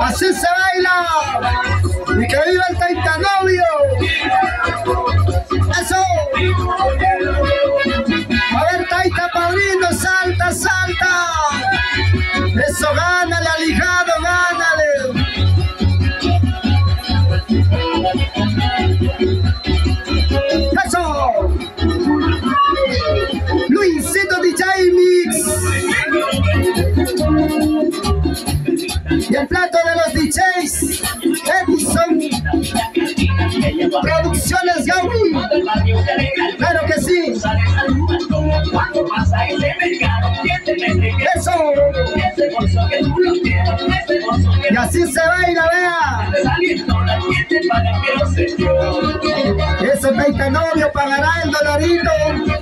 Así se baila. Y que viva el Taitanovio. Eso. A ver, Taita Padrino, salta, salta. Eso, gánale, alijado, gánale. Eso. Luisito DJ Mix. Y el plato de los DJs, Edison Producciones Gawi. Claro que sí. Eso. Y así se baila, vea. Eso, Taitanovio pagará el dolarito.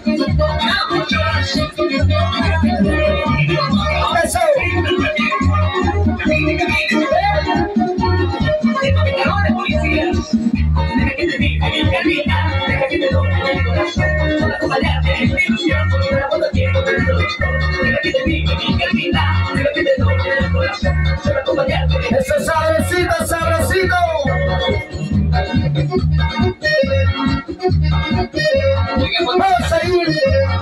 Eso. Eso, sabrosito, sabrosito. Vamos a ir.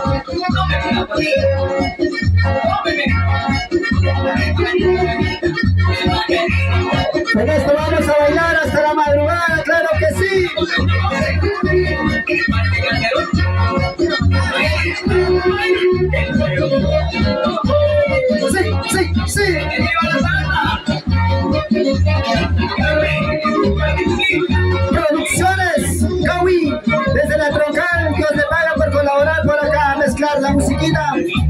Con esto vamos a bailar hasta la madrugada, claro que sí. Sí, sí, sí. Producciones Gawi, desde la Troncal, Dios le paga por colaborar por acá, a mezclar la musiquita.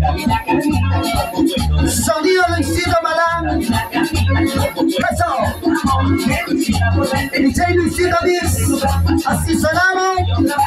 Sonido Luisito Malán. Eso. DJ Luisito Mix. Así sonamos.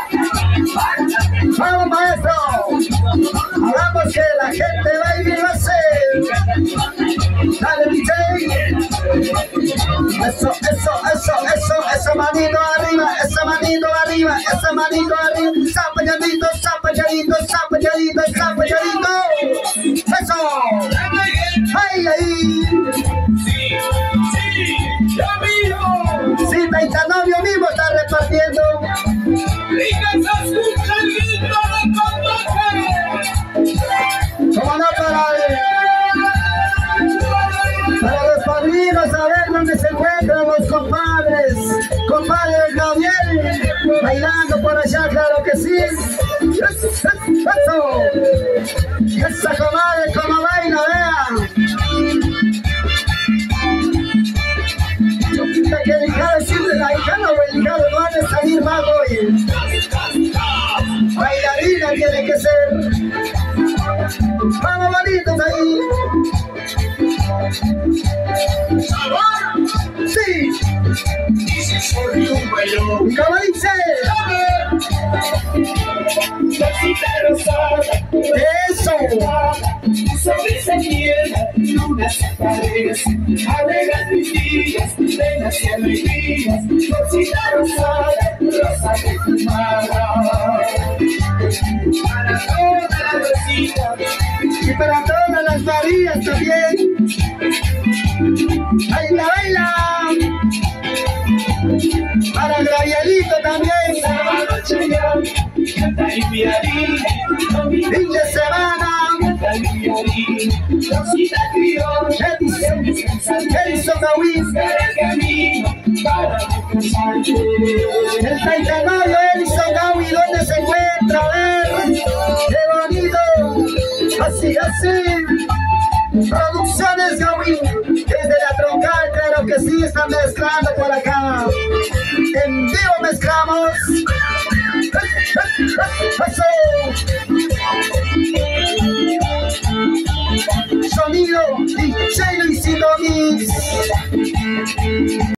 Vamos, maestro. Hagamos que la gente baile y lo hace. Dale, DJ. Eso, eso, manito arriba, esa manito arriba, esa manito arriba. Zapalladito, zapalladito, zapalladito, zapalladito. Eso. Ay, ay. Sí, Taitanovio mismo está repartiendo. ¿Cómo no, para los padrinos, a ver dónde se encuentran los compadres? Compadre Gabriel, bailando por allá, claro que sí. Eso. Esa comadre, como baila, vea. Que el hijado siempre la hijada o el hijado no ha de salir más hoy. Bailarina tiene que ser. Vamos, bonitos ahí. Sí. ¿Y cómo dice? Eso. Sonrisa tierna, lunas paredes, alegras mis días, penas y alegrías, rosita rosada, rosa perfumada. Para todas las rositas y para todas las Marías también. ¡Baila, baila! Para Gabrielito también. Canta y piarín, fin de semana. canta y piarín, rosita criolla, Edison Gawi. el camino para descansarte. El Taitanovio Edison Gawi, ¿dónde se encuentra? A ver, qué bonito. Así, así. Producciones Gawi, desde la Troncal, claro que sí, están mezclando por acá. En vivo mezclamos. Eso. Sonido DJ Luisito Mix.